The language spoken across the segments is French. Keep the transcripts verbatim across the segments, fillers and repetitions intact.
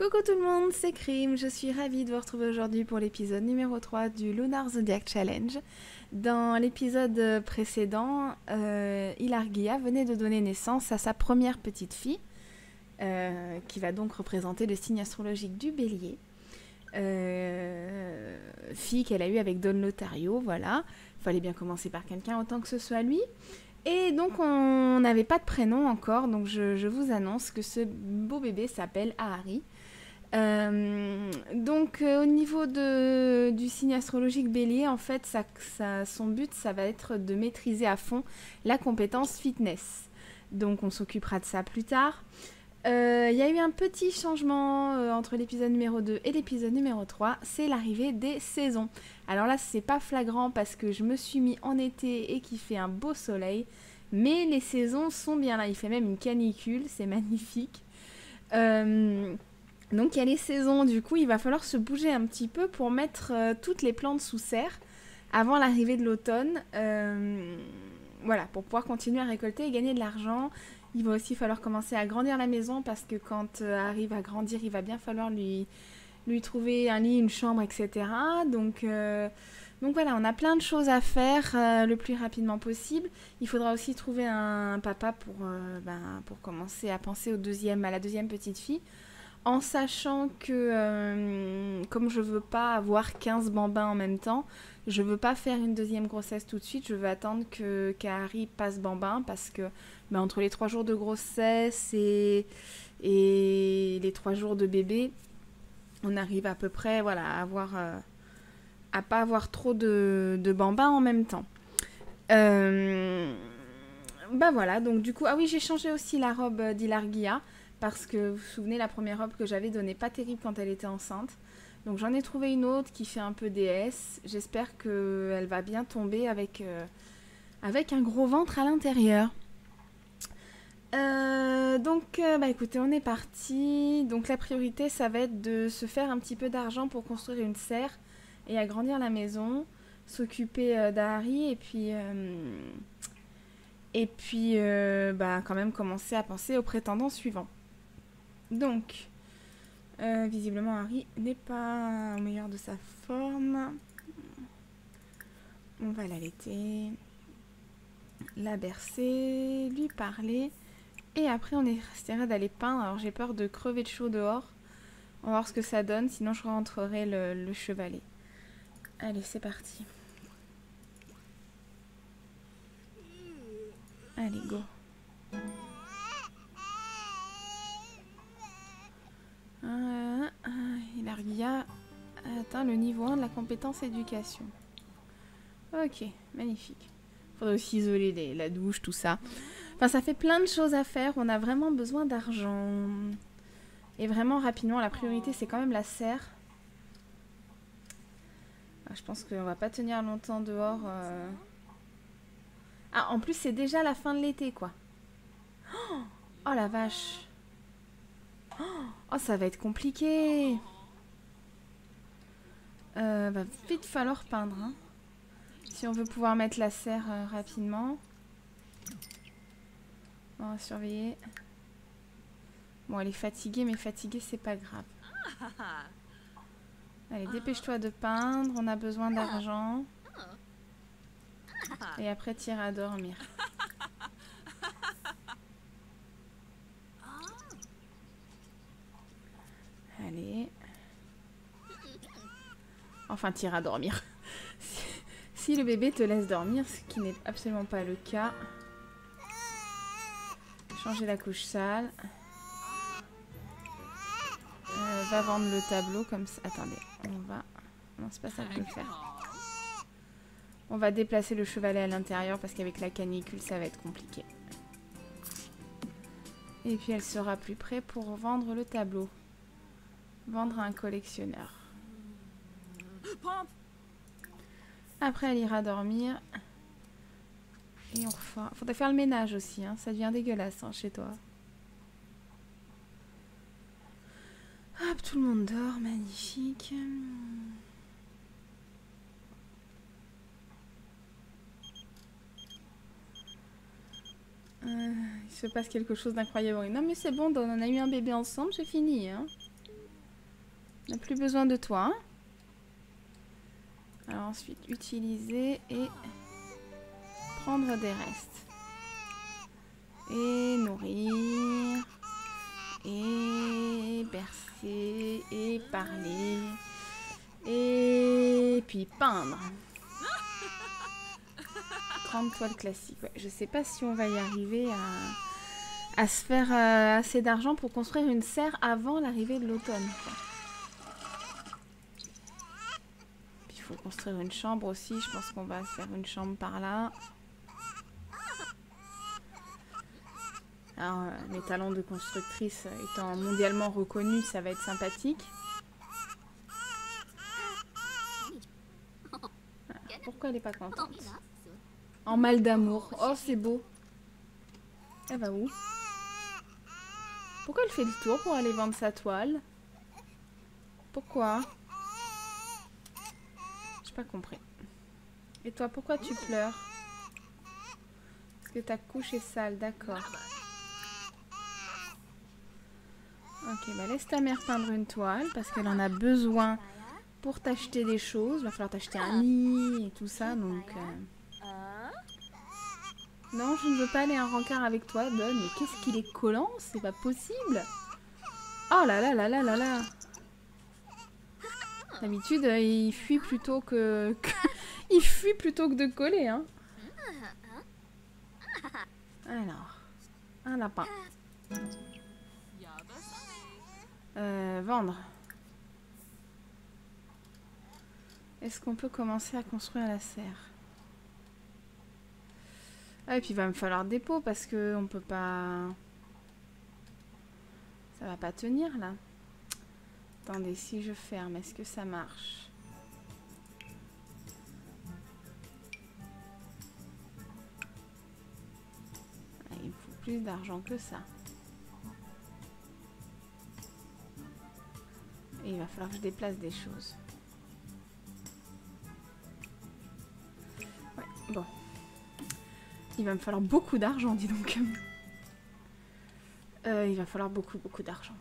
Coucou tout le monde, c'est Krim, je suis ravie de vous retrouver aujourd'hui pour l'épisode numéro trois du Lunar Zodiac Challenge. Dans l'épisode précédent, euh, Ilargia venait de donner naissance à sa première petite fille, euh, qui va donc représenter le signe astrologique du Bélier. Euh, fille qu'elle a eue avec Don Lotario, voilà. Il fallait bien commencer par quelqu'un autant que ce soit lui. Et donc on n'avait pas de prénom encore, donc je, je vous annonce que ce beau bébé s'appelle Ahari. Euh, donc euh, au niveau de, du signe astrologique Bélier, en fait, ça, ça, son but, ça va être de maîtriser à fond la compétence fitness. Donc on s'occupera de ça plus tard. Il euh, y a eu un petit changement euh, entre l'épisode numéro deux et l'épisode numéro trois, c'est l'arrivée des saisons. Alors là, c'est pas flagrant parce que je me suis mis en été et qu'il fait un beau soleil, mais les saisons sont bien là. Il fait même une canicule, c'est magnifique. Euh, donc il y a les saisons, du coup, il va falloir se bouger un petit peu pour mettre euh, toutes les plantes sous serre avant l'arrivée de l'automne. Euh, voilà, pour pouvoir continuer à récolter et gagner de l'argent. Il va aussi falloir commencer à agrandir la maison parce que quand euh, Harry va grandir, il va bien falloir lui, lui trouver un lit, une chambre, et cetera. Donc, euh, donc voilà, on a plein de choses à faire euh, le plus rapidement possible. Il faudra aussi trouver un papa pour, euh, ben, pour commencer à penser au deuxième, à la deuxième petite fille. En sachant que, euh, comme je veux pas avoir quinze bambins en même temps, je veux pas faire une deuxième grossesse tout de suite, je veux attendre que qu'Harry passe bambin parce que ben, entre les trois jours de grossesse et, et les trois jours de bébé, on arrive à peu près voilà, à avoir, euh, à pas avoir trop de, de bambins en même temps. Euh, bah voilà, donc du coup, ah oui, j'ai changé aussi la robe d'Ilargia. Parce que vous vous souvenez, la première robe que j'avais donnée pas terrible quand elle était enceinte. Donc j'en ai trouvé une autre qui fait un peu déesse. J'espère qu'elle va bien tomber avec, euh, avec un gros ventre à l'intérieur. Euh, donc euh, bah écoutez, on est parti. Donc la priorité, ça va être de se faire un petit peu d'argent pour construire une serre et agrandir la maison. S'occuper euh, d'Harry et puis... Euh, et puis euh, bah, quand même commencer à penser aux prétendants suivants. Donc, euh, visiblement, Harry n'est pas au meilleur de sa forme. On va l'allaiter, la bercer, lui parler. Et après, on essaiera d'aller peindre. Alors, j'ai peur de crever de chaud dehors. On va voir ce que ça donne. Sinon, je rentrerai le, le chevalet. Allez, c'est parti. Allez, go. Euh, euh, Ilargia a atteint le niveau un de la compétence éducation. Ok, magnifique. Faudrait aussi isoler les, la douche, tout ça. Enfin, ça fait plein de choses à faire. On a vraiment besoin d'argent. Et vraiment, rapidement, la priorité, c'est quand même la serre. Ah, je pense qu'on va pas tenir longtemps dehors. Euh... Ah, en plus, c'est déjà la fin de l'été, quoi. Oh, oh la vache. Oh, ça va être compliqué. Euh, va vite falloir peindre, hein. Si on veut pouvoir mettre la serre euh, rapidement. On va surveiller. Bon, elle est fatiguée, mais fatiguée, c'est pas grave. Allez, dépêche-toi de peindre. On a besoin d'argent. Et après, tire à dormir. Allez. Enfin, tire à dormir. Si, si le bébé te laisse dormir, ce qui n'est absolument pas le cas. Changer la couche sale. Euh, va vendre le tableau comme ça. Attendez, on va... Non, c'est pas ça que je veux faire. On va déplacer le chevalet à l'intérieur parce qu'avec la canicule, ça va être compliqué. Et puis, elle sera plus près pour vendre le tableau. Vendre à un collectionneur. Après, elle ira dormir. Et on refera... Faudrait faire le ménage aussi, hein. Ça devient dégueulasse hein, chez toi. Hop, tout le monde dort, magnifique. Euh, il se passe quelque chose d'incroyable. Non mais c'est bon, on a eu un bébé ensemble, j'ai fini. Hein. On n'a plus besoin de toi. Hein. Alors ensuite, utiliser et prendre des restes. Et nourrir. Et bercer. Et parler. Et puis peindre. trente toiles classiques. Ouais, je sais pas si on va y arriver à, à se faire euh, assez d'argent pour construire une serre avant l'arrivée de l'automne. Puis il faut construire une chambre aussi. Je pense qu'on va faire une chambre par là. Alors, euh, mes talents de constructrice étant mondialement reconnus, ça va être sympathique. Alors, pourquoi elle n'est pas contente? En mal d'amour. Oh, c'est beau. Elle va où? Pourquoi elle fait le tour pour aller vendre sa toile? Pourquoi? J'ai pas compris. Et toi, pourquoi tu pleures? Parce que ta couche est sale, d'accord. Ok, bah laisse ta mère peindre une toile parce qu'elle en a besoin pour t'acheter des choses. Il va falloir t'acheter un lit et tout ça, donc... Euh... Non, je ne veux pas aller en rencard avec toi, Don. Mais qu'est-ce qu'il est collant? C'est pas possible. Oh là là là là là là. D'habitude, euh, il fuit plutôt que... que... il fuit plutôt que de coller, hein. Alors, un lapin. Euh, vendre. Est-ce qu'on peut commencer à construire la serre? Ah, et puis il va me falloir des pots parce que on peut pas... Ça va pas tenir là. Attendez, si je ferme, est-ce que ça marche? Ah, il me faut plus d'argent que ça. Et il va falloir que je déplace des choses. Ouais, bon. Il va me falloir beaucoup d'argent, dis donc. Euh, il va falloir beaucoup, beaucoup d'argent.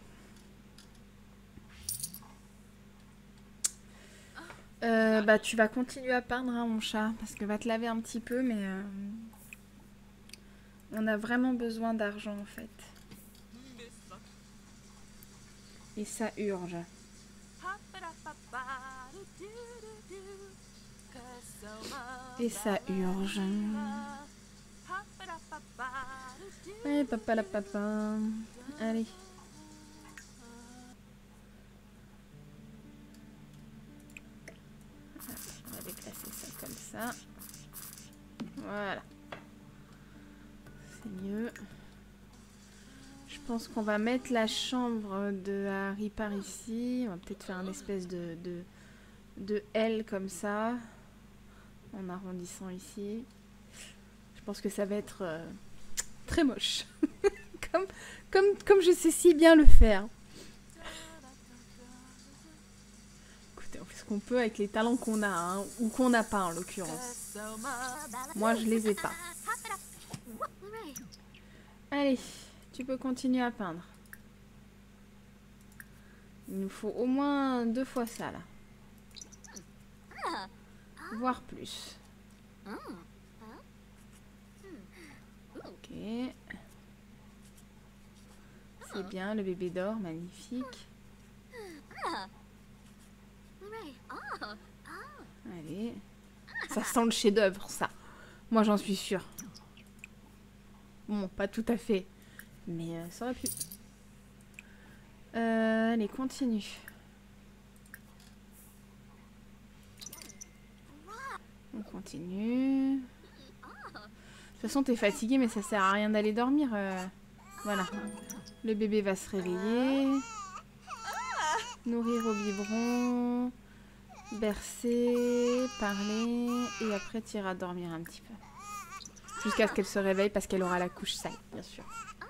Euh, bah, tu vas continuer à peindre, hein, mon chat, parce que va te laver un petit peu, mais... Euh, on a vraiment besoin d'argent, en fait. Et ça urge. Et ça urge. Allez, papa la papa. Allez. On va déplacer ça comme ça. Voilà. C'est mieux. Je pense qu'on va mettre la chambre de Harry par ici. On va peut-être faire une espèce de, de, de L comme ça. En arrondissant ici. Je pense que ça va être euh, très moche. comme, comme, comme je sais si bien le faire. Écoutez, on fait ce qu'on peut avec les talents qu'on a, hein, ou qu'on n'a pas en l'occurrence. Moi, je les ai pas. Allez, tu peux continuer à peindre. Il nous faut au moins deux fois ça, là. Voire plus. Ok. C'est bien, le bébé dort, magnifique. Allez. Ça sent le chef-d'œuvre, ça. Moi, j'en suis sûre. Bon, pas tout à fait. Mais euh, ça aurait pu. Euh, allez, continue. On continue. De toute façon, t'es fatigué, mais ça sert à rien d'aller dormir. Euh... Voilà. Le bébé va se réveiller. Nourrir au biberon. Bercer. Parler. Et après, tu iras dormir un petit peu. Jusqu'à ce qu'elle se réveille parce qu'elle aura la couche sale, bien sûr.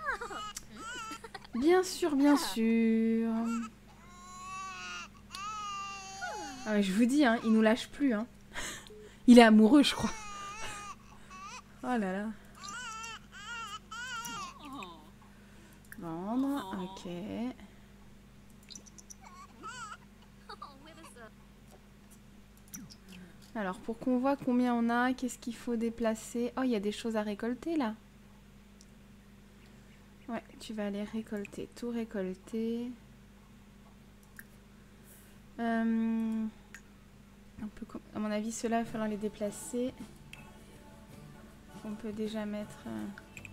Bien sûr, bien sûr. Ah ouais, je vous dis, hein, il nous lâche plus. Hein. Il est amoureux, je crois. Oh là là. Vendre, ok. Alors, pour qu'on voit combien on a, qu'est-ce qu'il faut déplacer? Oh, il y a des choses à récolter, là. Ouais, tu vas aller récolter. Tout récolter. Euh, on peut, à mon avis, ceux-là, il va falloir les déplacer. On peut déjà mettre... Euh,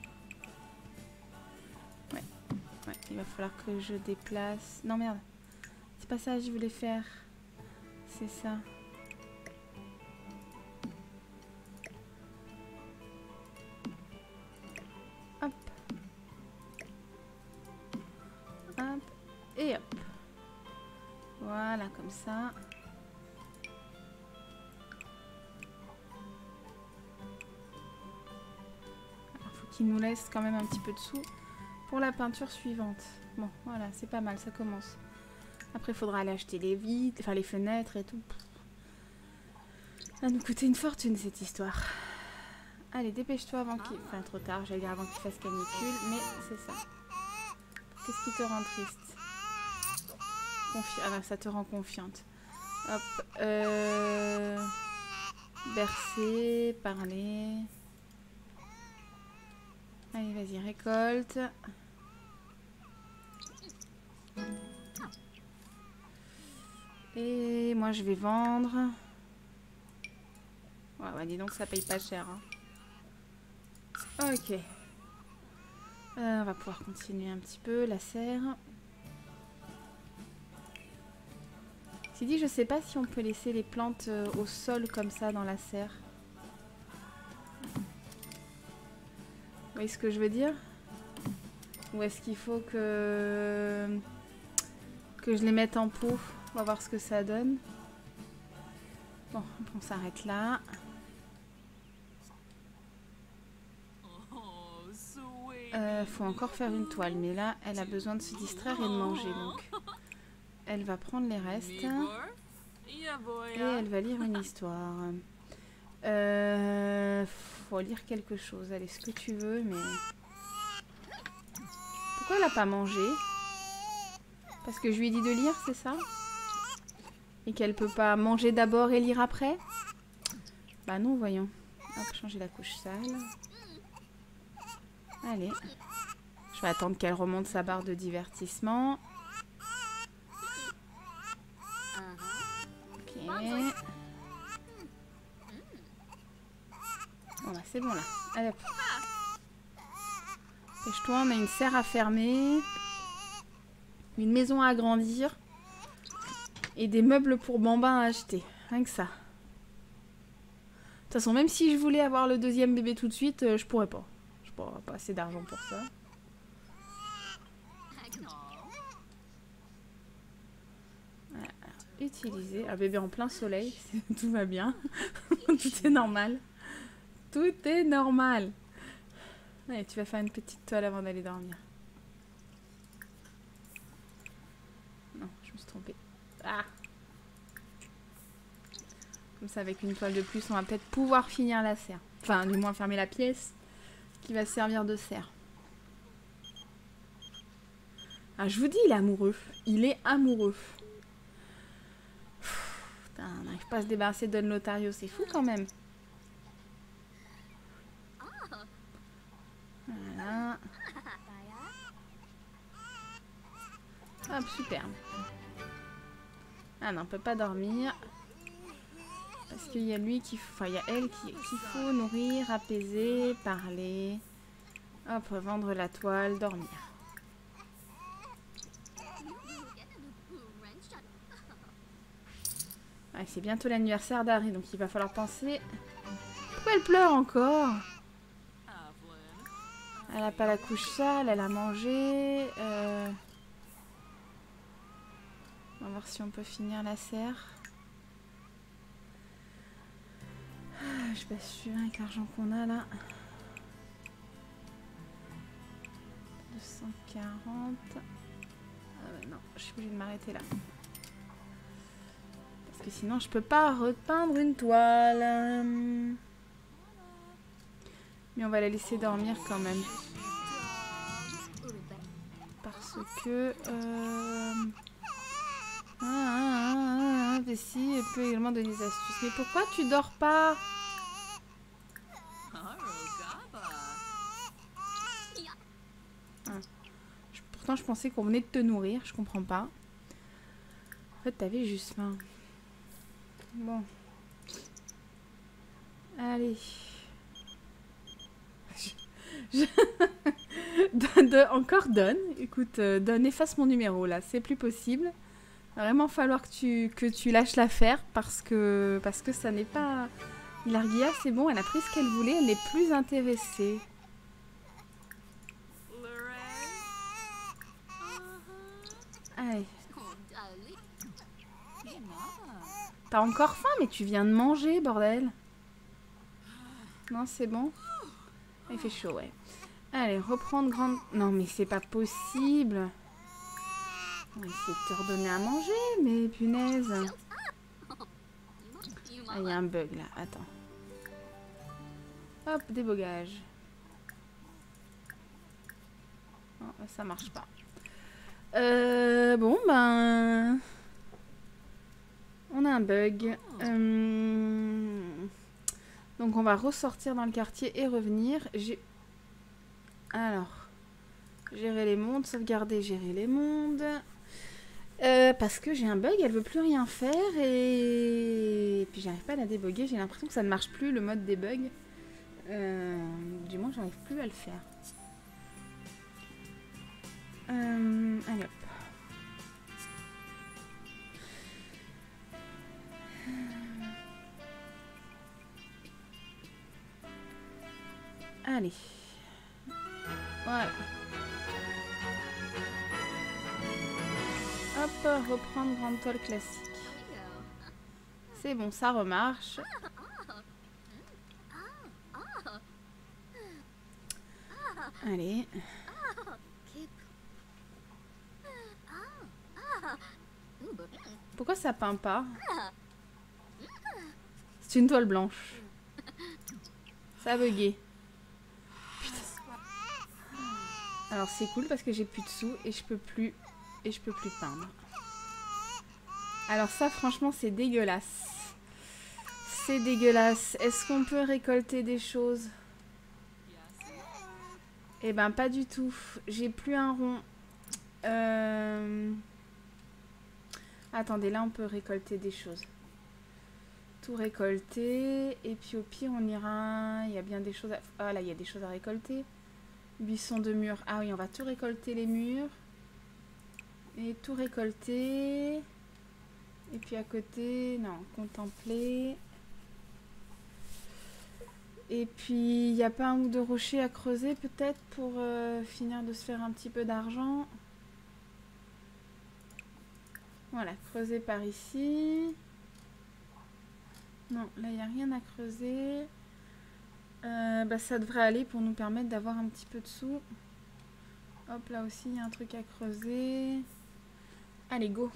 ouais. Ouais, il va falloir que je déplace... Non, merde. C'est pas ça que je voulais faire. C'est ça. Hop. Hop. Et hop. Voilà, comme ça. Alors, faut qu'il nous laisse quand même un petit peu de sous pour la peinture suivante. Bon, voilà, c'est pas mal, ça commence. Après, il faudra aller acheter les vitres, enfin les fenêtres et tout. Ça va nous coûter une fortune, cette histoire. Allez, dépêche-toi avant qu'il... Enfin, trop tard, j'allais dire avant qu'il fasse canicule, mais c'est ça. Qu'est-ce qui te rend triste? Confi... Ah, ça te rend confiante. Hop. Euh... Bercer, parler. Allez, vas-y, récolte. Et moi, je vais vendre. Ouais, ouais, dis donc, ça paye pas cher. Hein. Ok. Euh, on va pouvoir continuer un petit peu la serre. C'est dit, je sais pas si on peut laisser les plantes euh, au sol comme ça dans la serre. Vous voyez ce que je veux dire? Ou est-ce qu'il faut que... que je les mette en pot? On va voir ce que ça donne. Bon, on s'arrête là. Euh, faut encore faire une toile, mais là, elle a besoin de se distraire et de manger, donc elle va prendre les restes et elle va lire une histoire. Euh, faut lire quelque chose. Allez, ce que tu veux, mais pourquoi elle a pas mangé? Parce que je lui ai dit de lire, c'est ça? Et qu'elle peut pas manger d'abord et lire après? Bah non, voyons. Hop, changer la couche sale. Allez. Je vais attendre qu'elle remonte sa barre de divertissement. Ok. Bon bah c'est bon là. Allez hop. Pêche-toi, on a une serre à fermer. Une maison à agrandir. Et des meubles pour bambins à acheter. Rien que ça. De toute façon, même si je voulais avoir le deuxième bébé tout de suite, euh, je pourrais pas. Je n'aurai pas assez d'argent pour ça. Voilà. Utiliser. Un bébé en plein soleil. Tout va bien. Tout est normal. Tout est normal. Allez, tu vas faire une petite toile avant d'aller dormir. Non, je me suis trompée. Ah! Comme ça, avec une toile de plus, on va peut-être pouvoir finir la serre. Enfin, du moins fermer la pièce qui va servir de serre. Ah, je vous dis, il est amoureux. Il est amoureux. Putain, on n'arrive pas à se débarrasser de Don Lotario. C'est fou quand même. Voilà. Hop, super. Ah non, on peut pas dormir. Parce qu'il y a lui qui... Enfin, il y a elle qu'il qui faut nourrir, apaiser, parler. Hop, vendre la toile, dormir. Ah, c'est bientôt l'anniversaire d'Harry, donc il va falloir penser... Pourquoi elle pleure encore? Elle a pas la couche sale, elle a mangé. Euh... On va voir si on peut finir la serre. Je suis pas sûre avec l'argent qu'on a là. deux cent quarante. Ah bah non, je suis obligée de m'arrêter là. Parce que sinon je peux pas repeindre une toile. Mais on va la laisser dormir quand même. Parce que... Euh... Ah, ah, ah, ah, mais si, elle peut également donner des astuces. Mais pourquoi tu dors pas? Ah. Je- pourtant, je pensais qu'on venait de te nourrir. Je comprends pas. En fait, t'avais juste faim. Bon. Allez. Je... de, de, encore Don. Écoute, euh, Don, efface mon numéro là. C'est plus possible. Il va vraiment falloir que tu, que tu lâches l'affaire parce que, parce que ça n'est pas... Hilargia, c'est bon, elle a pris ce qu'elle voulait. Elle n'est plus intéressée. Allez. T'as encore faim, mais tu viens de manger, bordel. Non, c'est bon. Il fait chaud, ouais. Allez, reprendre grande... Non, mais c'est pas possible. On va essayer de te redonner à manger, mais punaise. Ah, il y a un bug, là. Attends. Hop, débogage. Non, ça marche pas. Euh, bon, ben... On a un bug. Euh... Donc on va ressortir dans le quartier et revenir. J'ai... Alors... Gérer les mondes, sauvegarder, gérer les mondes. Euh, parce que j'ai un bug, elle veut plus rien faire et, et puis j'arrive pas à la déboguer. J'ai l'impression que ça ne marche plus, le mode debug. Euh... Du moins, j'arrive plus à le faire. Euh... Allez hop. Allez. Voilà. Hop, reprendre grande toile classique. C'est bon, ça remarche. Allez. Pourquoi ça peint pas? C'est une toile blanche. Ça a bugué. Alors c'est cool parce que j'ai plus de sous et je peux plus et je peux plus peindre. Alors ça franchement c'est dégueulasse. C'est dégueulasse. Est-ce qu'on peut récolter des choses? Eh ben pas du tout. J'ai plus un rond. Euh... Attendez, là on peut récolter des choses. Tout récolter. Et puis au pire on ira... Il y a bien des choses à... Ah là il y a des choses à récolter. Buisson de murs. Ah oui, on va tout récolter les murs. Et tout récolter. Et puis à côté, non, contempler. Et puis, il n'y a pas un ou deux rochers à creuser peut-être pour euh, finir de se faire un petit peu d'argent. Voilà, creuser par ici. Non, là, il n'y a rien à creuser. Euh, bah, ça devrait aller pour nous permettre d'avoir un petit peu de sous. Hop, là aussi, il y a un truc à creuser. Allez, go.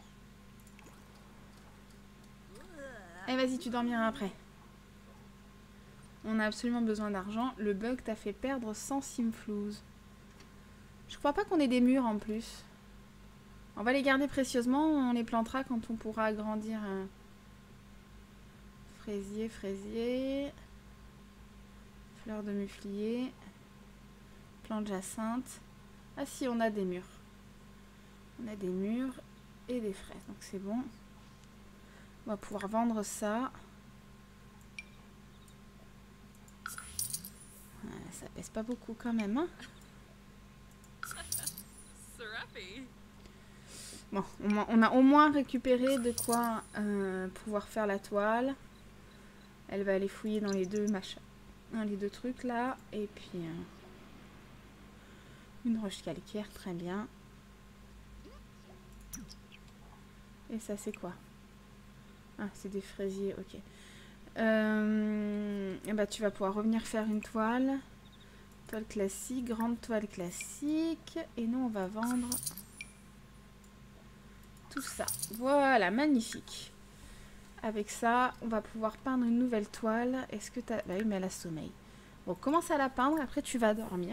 Eh, vas-y, tu dormiras après. On a absolument besoin d'argent. Le bug t'a fait perdre cent simflouz. Je crois pas qu'on ait des murs en plus. On va les garder précieusement. On les plantera quand on pourra agrandir un fraisier, fraisier. Fleurs de muflier. Plante jacinthe. Ah si, on a des murs. On a des murs et des fraises. Donc c'est bon. On va pouvoir vendre ça. Voilà, ça pèse pas beaucoup quand même. Hein. Bon, on a, on a au moins récupéré de quoi euh, pouvoir faire la toile. Elle va aller fouiller dans les deux machins. Dans les deux trucs là. Et puis... Euh, une roche calcaire, très bien. Et ça c'est quoi? Ah, c'est des fraisiers, ok. Euh, et bah tu vas pouvoir revenir faire une toile. Toile classique, grande toile classique. Et nous on va vendre tout ça. Voilà, magnifique. Avec ça, on va pouvoir peindre une nouvelle toile. Est-ce que tu as... Bah oui, mais elle a sommeil. Bon, commence à la peindre, après tu vas dormir.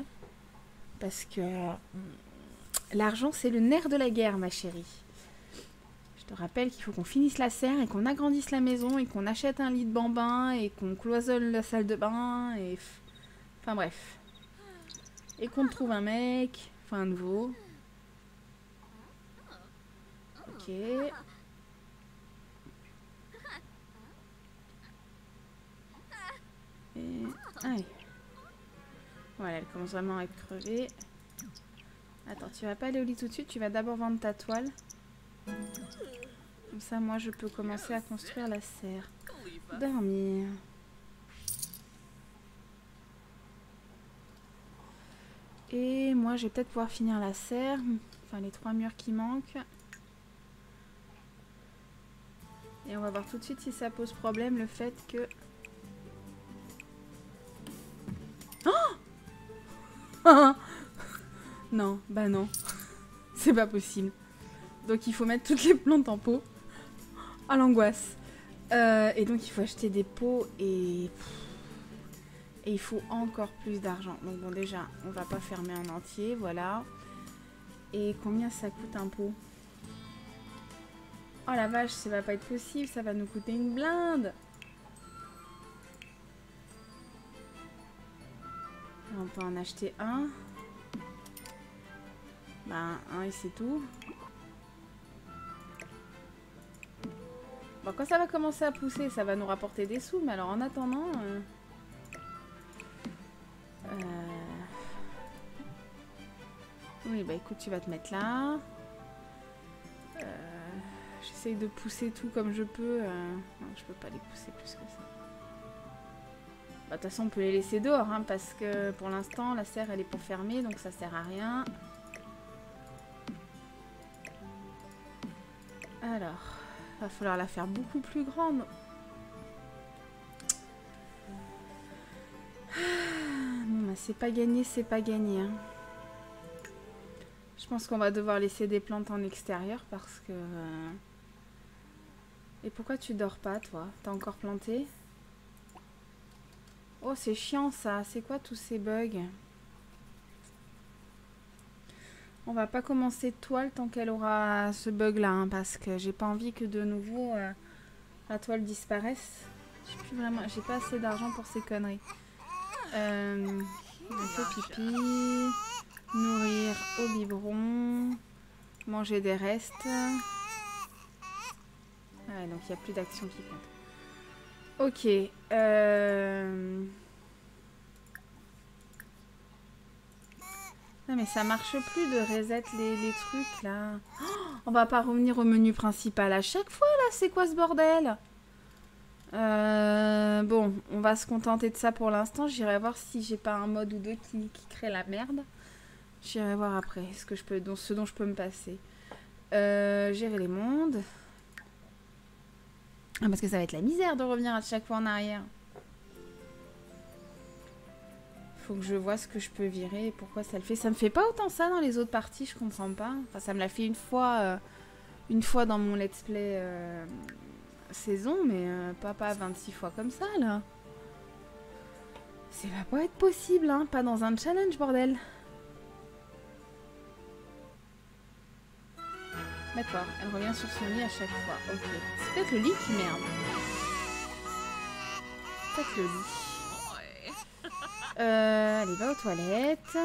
Parce que l'argent, c'est le nerf de la guerre, ma chérie. Je te rappelle qu'il faut qu'on finisse la serre et qu'on agrandisse la maison et qu'on achète un lit de bambin et qu'on cloisonne la salle de bain et... Enfin bref. Et qu'on trouve un mec, enfin un nouveau. Ok. Et... Allez. Voilà, elle commence vraiment à être crevée. Attends, tu vas pas aller au lit tout de suite, tu vas d'abord vendre ta toile. Comme ça, moi, je peux commencer à construire la serre. Dormir. Et moi, je vais peut-être pouvoir finir la serre. Enfin, les trois murs qui manquent. Et on va voir tout de suite si ça pose problème, le fait que... Oh non, bah non. C'est pas possible. Donc il faut mettre toutes les plantes en pot. Ah, l'angoisse. Euh, et donc il faut acheter des pots et... Et il faut encore plus d'argent. Donc bon, déjà, on va pas fermer en entier, voilà. Et combien ça coûte un pot? Oh la vache, ça va pas être possible, ça va nous coûter une blinde. On peut en acheter un. Bah, un et c'est tout. Bon, quand ça va commencer à pousser, ça va nous rapporter des sous. Mais alors, en attendant... Euh... Euh... Oui, bah écoute, tu vas te mettre là. Euh... J'essaye de pousser tout comme je peux. Euh... Non, je peux pas les pousser plus que ça. Bah, de toute façon, on peut les laisser dehors, hein, parce que pour l'instant, la serre, elle est pour fermer, donc ça sert à rien. Alors, va falloir la faire beaucoup plus grande. Bon, bah, c'est pas gagné, c'est pas gagné. Hein. Je pense qu'on va devoir laisser des plantes en extérieur parce que... Euh... Et pourquoi tu dors pas, toi? T'as encore planté? Oh, c'est chiant ça. C'est quoi tous ces bugs? On va pas commencer de toile tant qu'elle aura ce bug là, hein, parce que j'ai pas envie que de nouveau euh, la toile disparaisse. J'ai plus vraiment, j'ai pas assez d'argent pour ces conneries. Euh, un peu pipi, nourrir au biberon, manger des restes. Ouais, donc il n'y a plus d'action qui compte. Ok. Euh... Non mais ça marche plus de reset les, les trucs là. Oh, on va pas revenir au menu principal à chaque fois là, c'est quoi ce bordel? euh, Bon, on va se contenter de ça pour l'instant. J'irai voir si j'ai pas un mode ou deux qui, qui crée la merde. J'irai voir après ce, que je peux, donc, ce dont je peux me passer. Euh, gérer les mondes. Ah, parce que ça va être la misère de revenir à chaque fois en arrière. Faut que je vois ce que je peux virer et pourquoi ça le fait. Ça me fait pas autant ça dans les autres parties, je comprends pas. Enfin, ça me l'a fait une fois, euh, une fois dans mon let's play euh, saison, mais euh, pas, pas vingt-six fois comme ça, là. Ça va pas être possible, hein. Pas dans un challenge, bordel. D'accord, elle revient sur son lit à chaque fois. Ok. C'est peut-être le lit qui merde. Peut-être le lit. Euh, allez, va aux toilettes.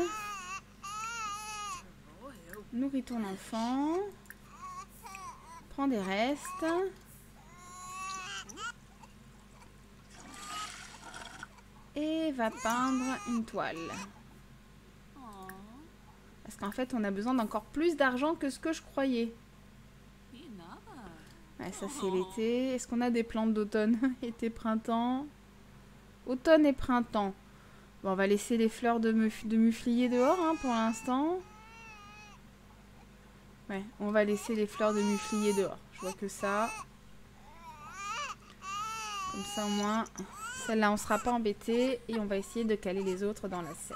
Nourris ton enfant. Prends des restes. Et va peindre une toile. Parce qu'en fait, on a besoin d'encore plus d'argent que ce que je croyais. Ouais, ça c'est l'été. Est-ce qu'on a des plantes d'automne? Été, printemps. Automne et printemps. Bon, on va laisser les fleurs de, muf de muflier dehors, hein, pour l'instant. Ouais, on va laisser les fleurs de muflier dehors. Je vois que ça. Comme ça, au moins, celle-là, on sera pas embêté. Et on va essayer de caler les autres dans la serre.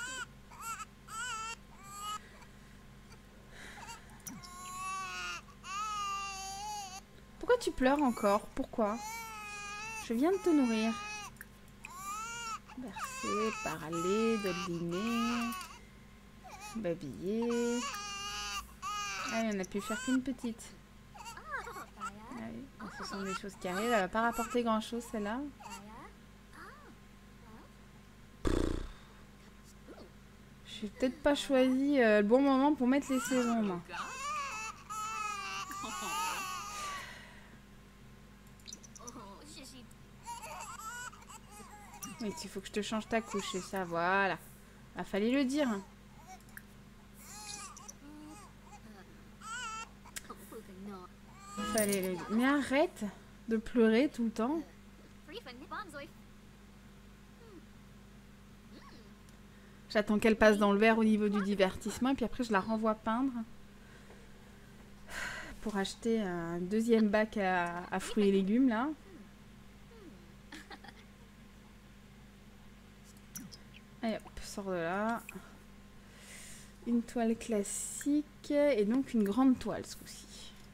Pourquoi tu pleures encore? Pourquoi? Je viens de te nourrir. Bercer, parler, doliner, babiller. Ah, on a pu faire qu'une petite. Ce sont des choses qui arrivent. Elle va pas rapporter grand chose celle-là. J'ai peut-être pas choisi euh, le bon moment pour mettre les saisons, moi. Oui, il faut que je te change ta couche, c'est ça, voilà. Ah, fallait le dire. Fallait le dire. Mais arrête de pleurer tout le temps. J'attends qu'elle passe dans le verre au niveau du divertissement et puis après je la renvoie peindre pour acheter un deuxième bac à, à fruits et légumes là. Allez hop, sort de là. Une toile classique et donc une grande toile ce coup-ci.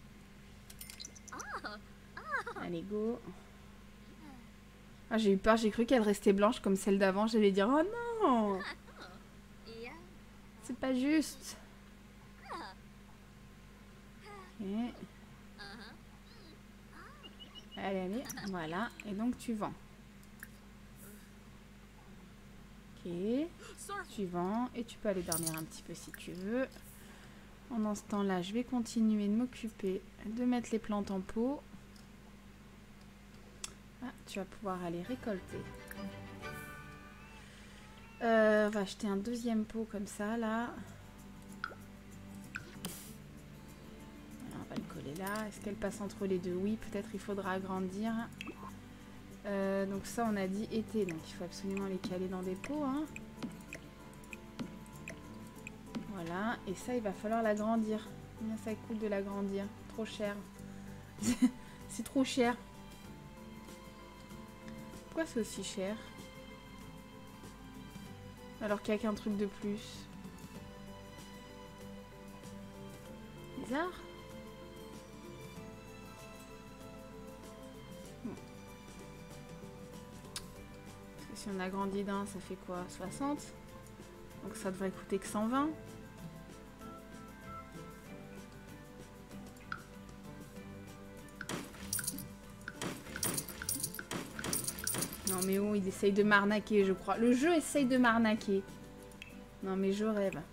Allez go. Ah, j'ai eu peur, j'ai cru qu'elle restait blanche comme celle d'avant. J'allais dire oh non. C'est pas juste. Okay. Allez, allez, voilà. Et donc tu vends. Ok. Tu vends et tu peux aller dormir un petit peu si tu veux. Pendant ce temps-là, je vais continuer de m'occuper de mettre les plantes en pot. Ah, tu vas pouvoir aller récolter. Euh, on va acheter un deuxième pot comme ça, là. Voilà, on va le coller là. Est-ce qu'elle passe entre les deux? Oui, peut-être il faudra agrandir. Euh, donc ça, on a dit été. Donc il faut absolument les caler dans des pots. Hein. Voilà. Et ça, il va falloir l'agrandir. Combien ça coûte de l'agrandir? Trop cher. C'est trop cher. Pourquoi c'est aussi cher? Alors qu'il n'y a qu'un truc de plus. Bizarre. Bon. Parce que si on agrandit d'un, ça fait quoi? soixante? Donc ça devrait coûter que cent vingt. Non mais oh, il essaye de m'arnaquer, je crois. Le jeu essaye de m'arnaquer. Non mais je rêve.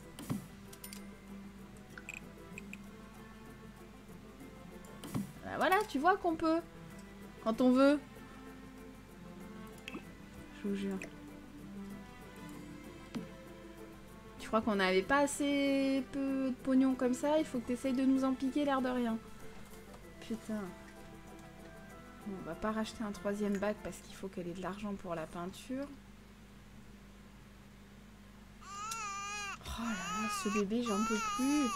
Ben voilà, tu vois qu'on peut. Quand on veut. Je vous jure. Tu crois qu'on n'avait pas assez peu de pognon comme ça? Il faut que tu essayes de nous en piquer l'air de rien. Putain. Bon, on va pas racheter un troisième bac parce qu'il faut qu'elle ait de l'argent pour la peinture. Oh là là, ce bébé, j'en peux plus.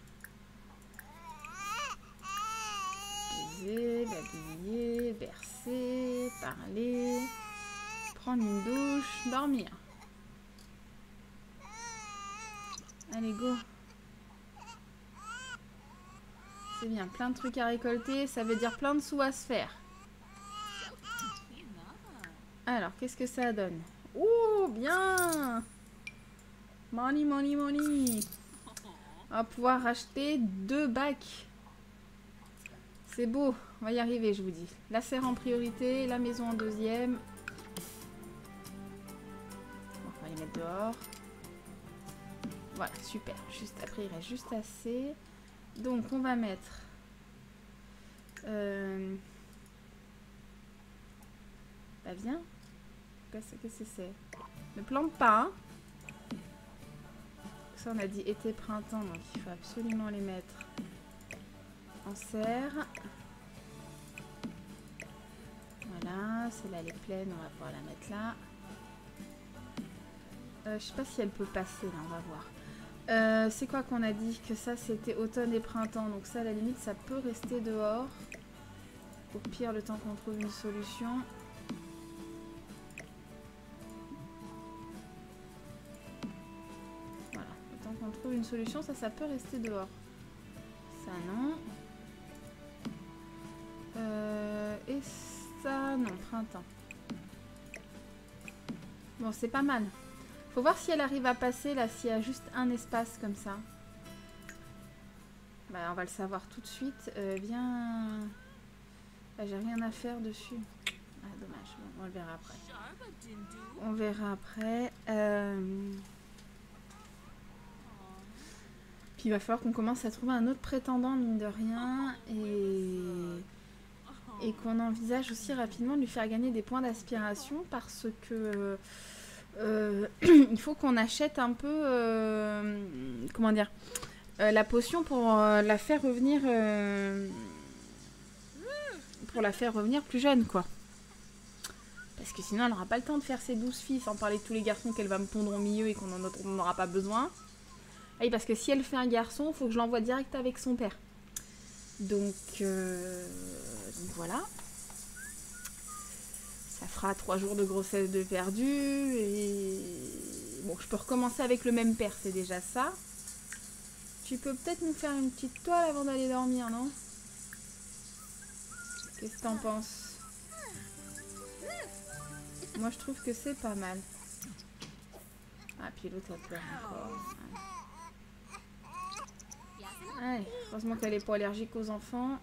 Baiser, babiller, bercer, parler, prendre une douche, dormir. Allez, go. C'est bien, plein de trucs à récolter, ça veut dire plein de sous à se faire. Alors, qu'est-ce que ça donne? Oh, bien! Money, money, money! On va pouvoir acheter deux bacs. C'est beau, on va y arriver, je vous dis. La serre en priorité, la maison en deuxième. Bon, on va les mettre dehors. Voilà, super. Juste après, il reste juste assez. Donc, on va mettre... Euh... Bah, viens. Qu'est-ce que c'est? Ne plante pas. Hein. Ça, on a dit été-printemps, donc il faut absolument les mettre en serre. Voilà, celle-là, elle est pleine, on va pouvoir la mettre là. Euh, je sais pas si elle peut passer, là, on va voir. Euh, c'est quoi qu'on a dit? Que ça, c'était automne et printemps, donc ça, à la limite, ça peut rester dehors. Au pire, le temps qu'on trouve une solution. On trouve une solution, ça, ça peut rester dehors. Ça, non. Euh, et ça, non, printemps. Bon, c'est pas mal. Faut voir si elle arrive à passer, là, s'il y a juste un espace comme ça. Bah, on va le savoir tout de suite. Euh, viens... Là, j'ai rien à faire dessus. Ah, dommage. Bon, on le verra après. On verra après. Euh... Puis il va falloir qu'on commence à trouver un autre prétendant, mine de rien. Et, et qu'on envisage aussi rapidement de lui faire gagner des points d'aspiration parce que... Euh, il faut qu'on achète un peu... Euh... Comment dire euh, la potion pour euh, la faire revenir... Euh... Pour la faire revenir plus jeune, quoi. Parce que sinon, elle n'aura pas le temps de faire ses douze filles, sans parler de tous les garçons qu'elle va me pondre au milieu et qu'on n'en aura pas besoin. Ah oui, parce que si elle fait un garçon, il faut que je l'envoie direct avec son père. Donc, euh... Donc voilà. Ça fera trois jours de grossesse de perdu. Et bon, je peux recommencer avec le même père, c'est déjà ça. Tu peux peut-être nous faire une petite toile avant d'aller dormir, non? Qu'est-ce que t'en penses? Moi, je trouve que c'est pas mal. Ah, puis l'autre, elle pleure encore. Allez, heureusement qu'elle n'est pas allergique aux enfants.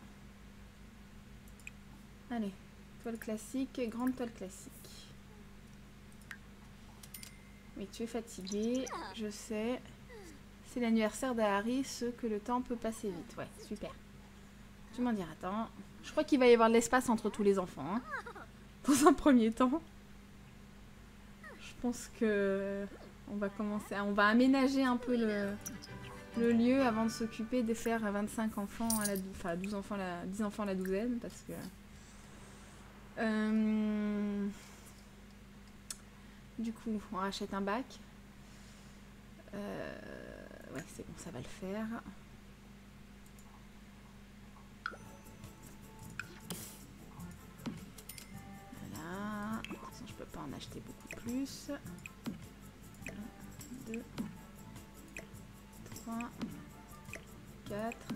Allez, toile classique, grande toile classique. Oui, tu es fatiguée, je sais. C'est l'anniversaire d'Harry, ce que le temps peut passer vite. Ouais, super. Tu m'en diras tant. Je crois qu'il va y avoir de l'espace entre tous les enfants. Hein, dans un premier temps. Je pense que on va commencer, à, on va aménager un peu le, le lieu avant de s'occuper de faire vingt-cinq enfants, à la, enfin douze enfants, à la, dix enfants à la douzaine, parce que... Euh, du coup, on rachète un bac. Euh, ouais, c'est bon, ça va le faire. Voilà. De toute façon, je peux pas en acheter beaucoup plus. un, deux, trois, quatre.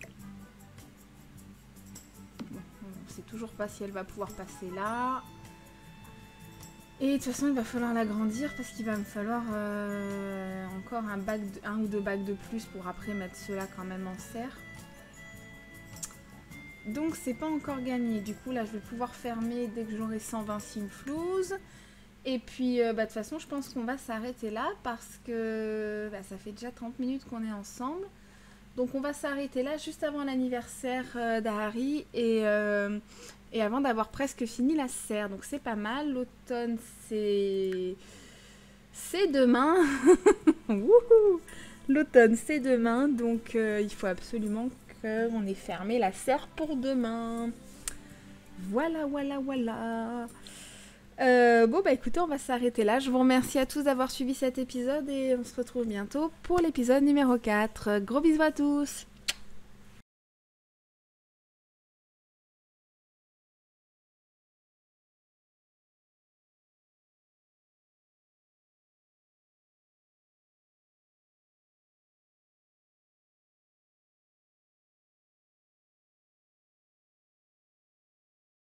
Bon, on sait toujours pas si elle va pouvoir passer là. Et de toute façon, il va falloir l'agrandir parce qu'il va me falloir euh, encore un, bac de, un ou deux bacs de plus pour après mettre ceux-là quand même en serre. Donc, c'est pas encore gagné. Du coup, là, je vais pouvoir fermer dès que j'aurai cent vingt Sinflouz. Et puis, euh, bah, de toute façon, je pense qu'on va s'arrêter là parce que bah, ça fait déjà trente minutes qu'on est ensemble. Donc, on va s'arrêter là juste avant l'anniversaire euh, d'Harry et... Euh, Et avant d'avoir presque fini la serre. Donc c'est pas mal. L'automne, c'est... C'est demain. L'automne, c'est demain. Donc euh, il faut absolument qu'on ait fermé la serre pour demain. Voilà, voilà, voilà. Euh, bon, bah écoutez, on va s'arrêter là. Je vous remercie à tous d'avoir suivi cet épisode. Et on se retrouve bientôt pour l'épisode numéro quatre. Gros bisous à tous.